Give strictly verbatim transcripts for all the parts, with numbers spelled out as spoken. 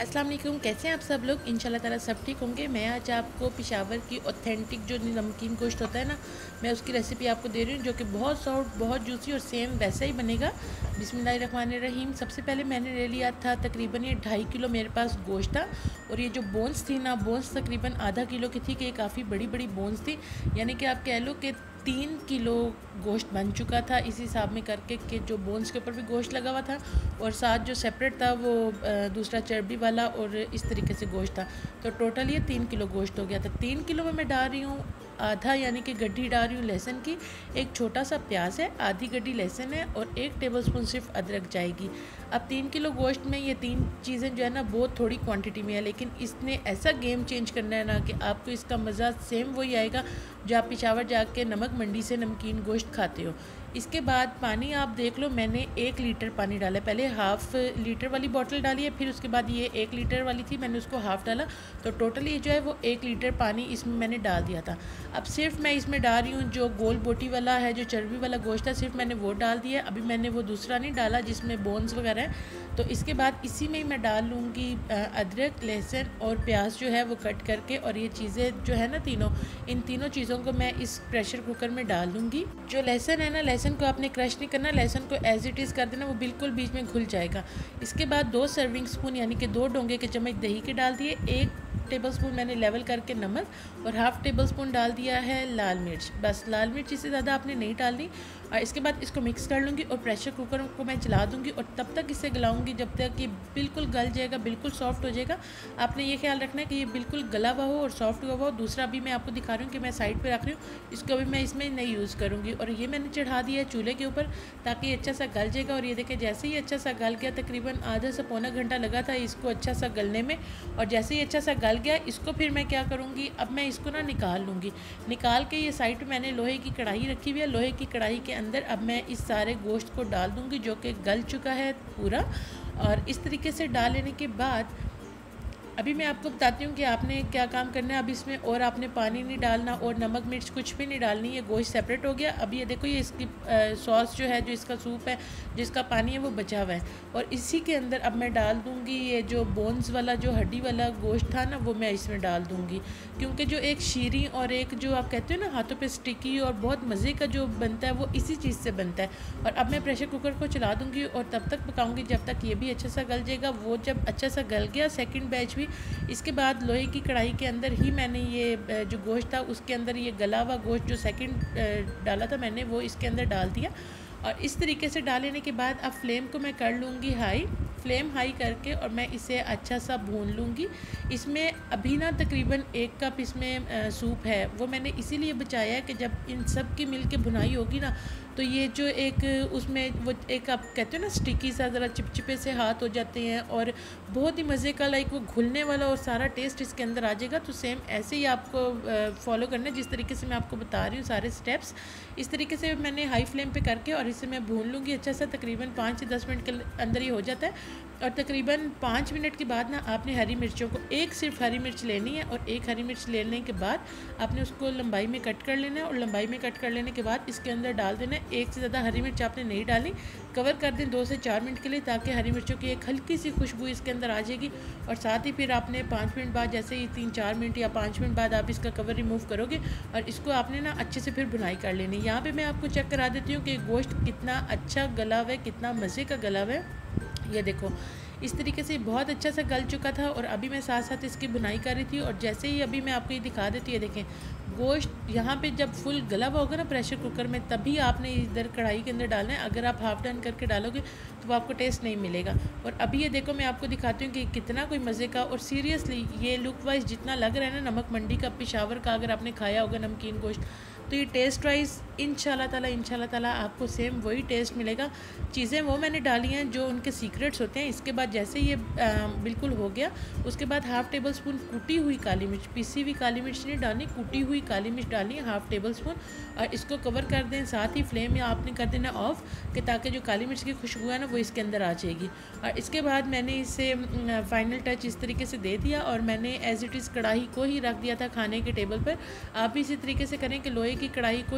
अस्सलाम वालेकुम, कैसे हैं आप सब लोग। इंशाल्लाह ताला सब ठीक होंगे। मैं आज आपको पेशावर की ऑथेंटिक जो नमकीन गोश्त होता है ना, मैं उसकी रेसिपी आपको दे रही हूँ, जो कि बहुत सॉफ्ट, बहुत जूसी और सेम वैसा ही बनेगा। बिस्मिल्लाहिर्रहमानिर्रहीम। सबसे पहले मैंने ले लिया था तकरीबन ये ढाई किलो मेरे पास गोश्त था। और ये जो बोन्स थी ना, बोन्स तकरीबन आधा किलो की थी, कि ये काफ़ी बड़ी बड़ी बोन्स थी। यानी कि आप कह लो कि तीन किलो गोश्त बन चुका था इस हिसाब में करके, कि जो बोन्स के ऊपर भी गोश्त लगा हुआ था और साथ जो सेपरेट था वो दूसरा चर्बी वाला और इस तरीके से गोश्त था। तो टोटल ये तीन किलो गोश्त हो गया था। तीन किलो में मैं डाल रही हूँ आधा, यानी कि गड्ढी डाल रही हूँ लहसुन की। एक छोटा सा प्याज है, आधी गड्ढी लहसुन है और एक टेबलस्पून सिर्फ अदरक जाएगी। अब तीन किलो गोश्त में ये तीन चीज़ें जो है ना बहुत थोड़ी क्वांटिटी में है, लेकिन इसने ऐसा गेम चेंज करना है ना कि आपको इसका मज़ा सेम वही आएगा जो आप पेशावर जाके नमक मंडी से नमकीन गोश्त खाते हो। इसके बाद पानी आप देख लो, मैंने एक लीटर पानी डाला है। पहले हाफ़ लीटर वाली बॉटल डाली है, फिर उसके बाद ये एक लीटर वाली थी, मैंने उसको हाफ़ डाला। तो टोटल ये जो है वो एक लीटर पानी इसमें मैंने डाल दिया था। अब सिर्फ मैं इसमें डाल रही हूँ जो गोल बोटी वाला है, जो चर्बी वाला गोश्त है, सिर्फ मैंने वो डाल दिया। अभी मैंने वो दूसरा नहीं डाला जिसमें बोन्स वगैरह हैं। तो इसके बाद इसी में ही मैं डाल लूँगी अदरक, लहसुन और प्याज जो है वो कट करके। और ये चीज़ें जो है ना तीनों, इन तीनों चीज़ों को मैं इस प्रेशर कुकर में डाल दूँगी। जो लहसुन है ना, लहसुन को आपने क्रश नहीं करना, लहसुन को एज इट इज़ कर देना, वो बिल्कुल बीच में घुल जाएगा। इसके बाद दो सर्विंग स्पून यानी कि दो डोंगे के चम्मच दही के डाल दिए। एक टेबलस्पून मैंने लेवल करके नमक और हाफ़ टेबल स्पून डाल दिया है लाल मिर्च। बस लाल मिर्च इससे ज़्यादा आपने नहीं डालनी। और इसके बाद इसको मिक्स कर लूँगी और प्रेशर कुकर को मैं चला दूँगी और तब तक इसे गलाऊँगी जब तक ये बिल्कुल गल जाएगा, बिल्कुल सॉफ्ट हो जाएगा। आपने ये ख्याल रखना है कि ये बिल्कुल गला हुआ हो और सॉफ्ट हुआ हो। दूसरा भी मैं आपको दिखा रही हूँ कि मैं साइड पर रख रही हूँ, इसको भी मैं इसमें नहीं यूज़ करूँगी। और ये मैंने चढ़ा दिया है चूल्हे के ऊपर ताकि ये अच्छा सा गल जाएगा। और ये देखें, जैसे ही अच्छा सा गल गया, तकरीबन आधा से पौना घंटा लगा था इसको अच्छा सा गलने में। और जैसे ही अच्छा सा गल गया, इसको फिर मैं क्या करूँगी, अब मैं इसको ना निकाल लूँगी। निकाल के ये साइड पे मैंने लोहे की कढ़ाई रखी हुई है। लोहे की कढ़ाई के अंदर अब मैं इस सारे गोश्त को डाल दूँगी जो कि गल चुका है पूरा। और इस तरीके से डाल लेने के बाद अभी मैं आपको बताती हूँ कि आपने क्या काम करना है। अब इसमें और आपने पानी नहीं डालना और नमक मिर्च कुछ भी नहीं डालनी है। गोश्त सेपरेट हो गया। अभी ये देखो, ये इसकी सॉस जो है, जो इसका सूप है, जिसका पानी है वो बचा हुआ है। और इसी के अंदर अब मैं डाल दूँगी ये जो बोन्स वाला, जो हड्डी वाला गोश्त था ना, वो मैं इसमें डाल दूँगी। क्योंकि जो एक शीरी और एक जो आप कहते हो ना हाथों पे स्टिकी और बहुत मज़े का जो बनता है, वो इसी चीज़ से बनता है। और अब मैं प्रेशर कुकर को चला दूँगी और तब तक पकाऊँगी जब तक ये भी अच्छा सा गल जाएगा। वो जब अच्छा सा गल गया, सेकंड बैच भी, इसके बाद लोहे की कढ़ाई के अंदर ही मैंने ये जो गोश्त था उसके अंदर ये गला हुआ गोश्त जो सेकंड डाला था मैंने, वो इसके अंदर डाल दिया। और इस तरीके से डाल लेने के बाद अब फ्लेम को मैं कर लूँगी हाई। फ्लेम हाई करके और मैं इसे अच्छा सा भून लूँगी। इसमें अभी ना तकरीबन एक कप इसमें सूप है, वो मैंने इसीलिए बचाया है कि जब इन सब की मिल के भुनाई होगी ना, तो ये जो एक उसमें वो एक आप कहते हो ना स्टिकी सा, ज़रा चिपचिपे से हाथ हो जाते हैं और बहुत ही मज़े का, लाइक वो घुलने वाला और सारा टेस्ट इसके अंदर आ जाएगा। तो सेम ऐसे ही आपको फॉलो करना है जिस तरीके से मैं आपको बता रही हूँ सारे स्टेप्स। इस तरीके से मैंने हाई फ्लेम पे करके और इसे मैं भून लूँगी अच्छा सा। तकरीबन पाँच से दस मिनट के अंदर ही हो जाता है। और तकरीबन पाँच मिनट के बाद ना आपने हरी मिर्चों को, एक सिर्फ हरी मिर्च लेनी है और एक हरी मिर्च लेने के बाद आपने उसको लंबाई में कट कर लेना है। और लंबाई में कट कर लेने के बाद इसके अंदर डाल देना है। एक से ज़्यादा हरी मिर्च आपने नहीं डाली, कवर कर दें दो से चार मिनट के लिए, ताकि हरी मिर्चों की एक हल्की सी खुशबू इसके अंदर आ जाएगी। और साथ ही फिर आपने पाँच मिनट बाद, जैसे ही तीन चार मिनट या पाँच मिनट बाद आप इसका कवर रिमूव करोगे और इसको आपने ना अच्छे से फिर भुनाई कर लेनी। यहाँ पे मैं आपको चेक करा देती हूँ कि गोश्त कितना अच्छा गला हुआ है, कितना मज़े का गला हुआ है। ये देखो, इस तरीके से बहुत अच्छा सा गल चुका था। और अभी मैं साथ साथ इसकी बुनाई कर रही थी। और जैसे ही अभी मैं आपको ये दिखा देती है, देखें गोश्त यहाँ पे जब फुल गला हुआ होगा ना प्रेशर कुकर में, तभी आपने इधर कढ़ाई के अंदर डालना है। अगर आप हाफ डन करके डालोगे तो वो आपको टेस्ट नहीं मिलेगा। और अभी ये देखो, मैं आपको दिखाती हूँ कि कितना कोई मज़े का, और सीरियसली ये लुक वाइज जितना लग रहा है ना नमक मंडी का, पेशावर का, अगर आपने खाया होगा नमकीन गोश्त, तो ये टेस्ट वाइज इंशाल्लाह ताला इंशाल्लाह ताला आपको सेम वही टेस्ट मिलेगा। चीज़ें वो मैंने डाली हैं जो उनके सीक्रेट्स होते हैं। इसके बाद जैसे ये आ, बिल्कुल हो गया, उसके बाद हाफ़ टेबल स्पून कुटी हुई काली मिर्च, पीसी हुई काली मिर्च नहीं डालनी, कुटी हुई काली मिर्च डालनी है हाफ़ टेबल स्पून। और इसको कवर कर दें। साथ ही फ्लेम या आपने कर देना ऑफ़, कि ताकि जो काली मिर्च की खुशबू है ना वो इसके अंदर आ जाएगी। और इसके बाद मैंने इसे फ़ाइनल टच इस तरीके से दे दिया और मैंने एज़ इट इज़ कढ़ाई को ही रख दिया था खाने के टेबल पर। आप भी इसी तरीके से करें कि लोहे की कढ़ाई को ही एज़ इट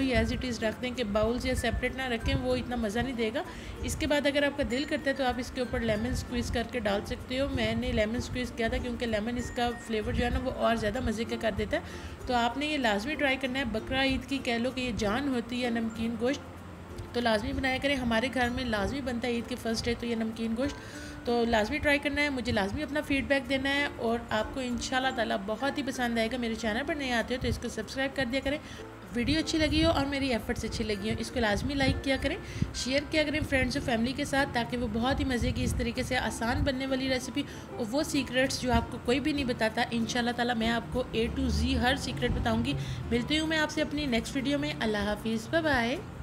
पीस रख दें कि बाउल्स या सेपरेट ना रखें, वो इतना मज़ा नहीं देगा। इसके बाद अगर आपका दिल करता है तो आप इसके ऊपर लेमन स्क्वीज़ करके डाल सकते हो। मैंने लेमन स्क्वीज़ किया था क्योंकि लेमन इसका फ्लेवर जो है ना वो और ज़्यादा मज़े का कर देता है। तो आपने ये लाजमी ट्राई करना है। बकरा ईद की कह लो कि ये जान होती है नमकीन गोश्त, तो लाजमी बनाया करें। हमारे घर में लाजमी बनता है ईद के फर्स्ट डे तो ये नमकीन गोश्त, तो लाजमी ट्राई करना है। मुझे लाजमी अपना फीडबैक देना है और आपको इंशाल्लाह ताला बहुत ही पसंद आएगा। मेरे चैनल पर नए आते हो तो इसको सब्सक्राइब कर दिया करें। वीडियो अच्छी लगी हो और मेरी एफर्ट्स अच्छी लगी हो, इसको लाजमी लाइक किया करें, शेयर किया करें फ्रेंड्स और फैमिली के साथ, ताकि वो बहुत ही मज़े की इस तरीके से आसान बनने वाली रेसिपी और वो सीक्रेट्स जो आपको कोई भी नहीं बताता, इंशाल्लाह ताला मैं आपको ए टू जी हर सीक्रेट बताऊँगी। मिलती हूँ मैं आपसे अपनी नेक्स्ट वीडियो में। अल्लाह हाफिज़, बाय बाय।